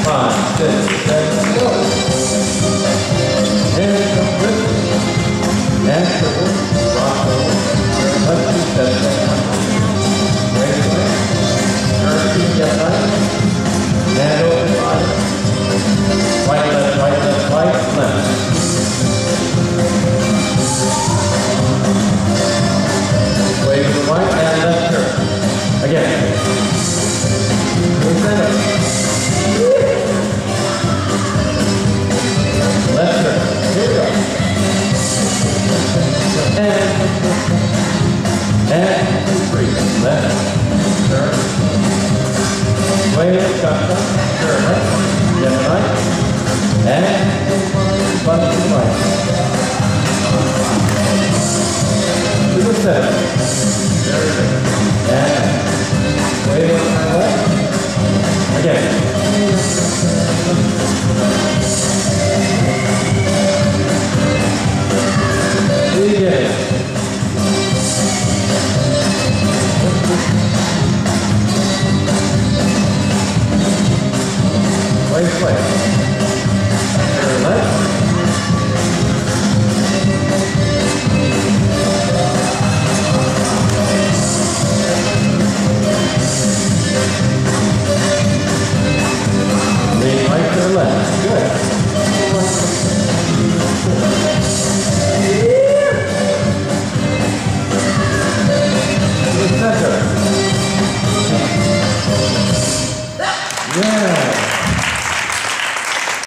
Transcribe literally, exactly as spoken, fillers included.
Five, six, seven, go. And come with. And triple. Rock over. Touch two steps. Straight away. Turn two step right. And over five. Right, left, right, left, right, left. Wave to the right and left turn. Again. To the center. Left turn. Here we go. And, and three. Left turn. Wave, cut, turn right. Left right. And button to the right. To the center. Very good. And wave on my left. Again. Begin. Wave, wave.